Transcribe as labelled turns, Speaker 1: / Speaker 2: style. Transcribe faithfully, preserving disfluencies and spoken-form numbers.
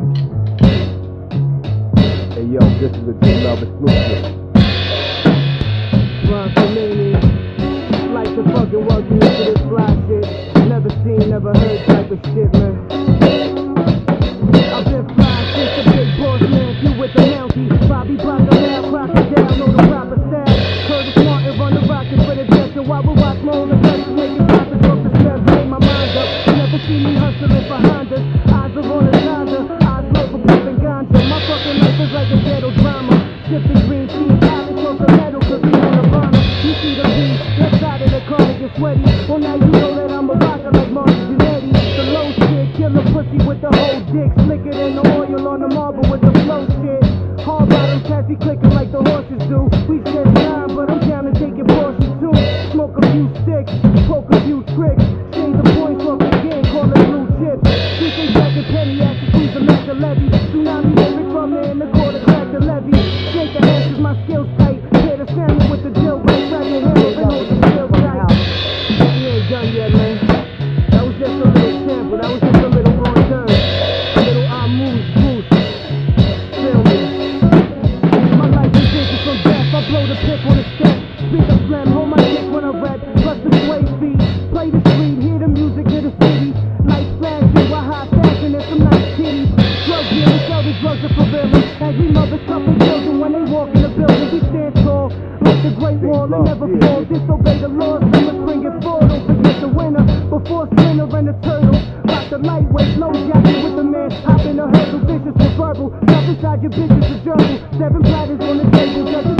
Speaker 1: Hey yo, this is a True Love exclusive.
Speaker 2: Bronson, like the fucking world you into this fly shit. Never seen, never heard type of shit, man. I've been flying since the big boss man, you with the mountie. Bobby Block around, crocodile, know the proper style. Curtis Martin run the rocket for the death, and while we watch my own effects, making profits off the steps, made my mind up. You never see me hustling behind us. Eyes are on the Zaza, eyes low for pumping ganja. My fucking life is like a ghetto drama. Sipping green tea, Alex off the metal, cause we on the bomber. You see the beat, left side of the car to get sweaty. Well now you know that I'm a rocker like Martin Jannetty. The low shit, killer pussy with the whole dick. Slicker than the oil on the marble with the flow shit. Hard bottom taffy clicking like the horses do. We said nine, but I'm down to take your portion too. Smoke a few sticks, poke a few tricks. Shade the points off again, call it blue chips. This ain't Jack and Penny, after squeeze the master levy. Tsunami lyric from there in the quarter, crack the levy. Shake the hands cause my skills tight. Hit the family with the drill, break, grab your hammer and hold the still tight. We ain't done yet, man. That was just a little sample, that was just a little Bronson. A little Amuse Pusche. Feel me? My life is vision from death, I blow the pip on the step. Beat the slam, hold my dick when I rap. Plus the sway feet, play the street, hear the music of the city. Lights flashing while high fashion and some nice kitties. Drug dealers, sell the drugs are prevailing. Angry mothers, couple children when they walk in the building. We stand tall, like the Great Wall and never fall. Disobey the laws, summer, spring and fall. Don't forget the winter, before Splinter and the Turtle. Rock the lightweight, low jacket with the man. Hop in the hurdle, vicious with verbal. Drop inside your bitches a gerbil. Seven platters on the table, judges